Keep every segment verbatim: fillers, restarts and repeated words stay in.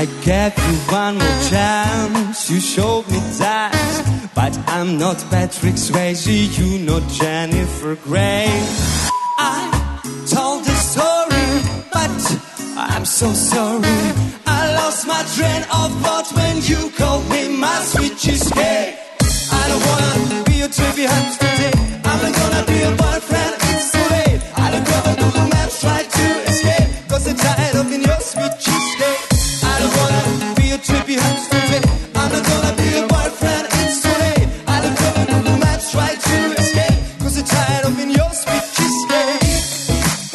I gave you one more chance, you showed me that. But I'm not Patrick Swayze, you not Jennifer Grey. I told the story, but I'm so sorry. I lost my train of thought when you called me my sweet cheesecake. I don't wanna be your trippy hands today. I'm not gonna be your boyfriend, it's too late. I don't cover Google Maps, try to escape, cause I'm tired of being your sweet cheesecake. I don't wanna be your trippy hands today. I'm not gonna be your boyfriend, it's too late. I don't cover Google Maps, try to escape, cause I'm tired of being your sweet cheesecake. Oh,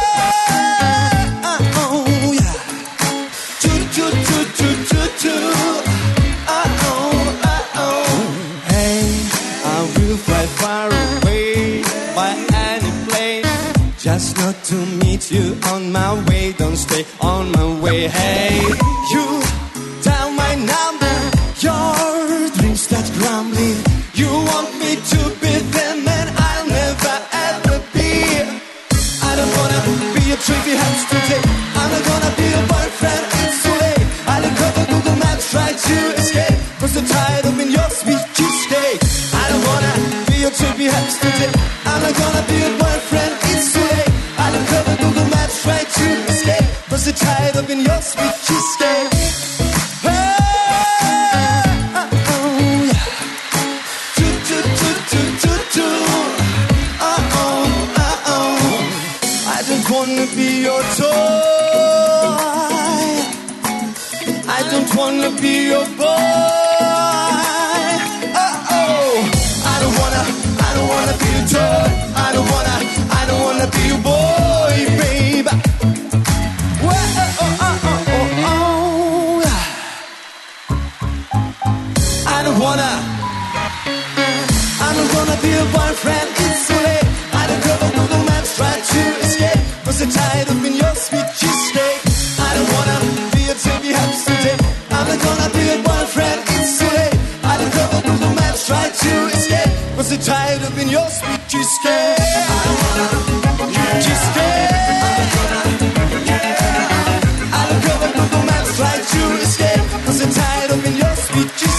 oh, oh yeah. Choo, choo, choo, choo, choo, choo. Oh, oh, oh, oh. Hey, I will fly far away by any plane, just not to meet you on my way. Don't stay on my way. Hey, you dial my number, your dreams start grumbling. You want me to be them and I'll never ever be. I don't wanna be your tricky hands today. I'm not gonna be your boyfriend, it's too late. I don't cover Google Maps, try to escape, cause I'm tired of being your sweet cheesecake. I don't wanna be your trippy hands today. I'm not gonna be your boyfriend, it's too late. I don't cover Google Maps, try to escape, cause I'm tired of being your sweet cheesecake. Oh, oh, oh, yeah. Choo, choo, choo, choo, choo, choo. Oh, oh, oh, oh. I don't wanna be your toy. I don't wanna be your boy. Oh, oh. I don't wanna, I don't wanna be your toy. I don't wanna, I don't wanna be your boy, baby. Well, oh, oh, oh, oh, oh, yeah. I don't wanna, I don't wanna be your boyfriend, it's too late. I don't cover Google Maps, try to escape, cause I'm tired of being your sweet cheesecake. I don't wanna be your trippy hands today. I'm not gonna be your boyfriend, it's too late. I don't cover Google Maps, try to escape, cause I'm tired of being your sweet cheesecake. I don't wanna, cheesecake. I don't cover Google Maps, try to escape, cause I'm tired of being your sweet cheesecake.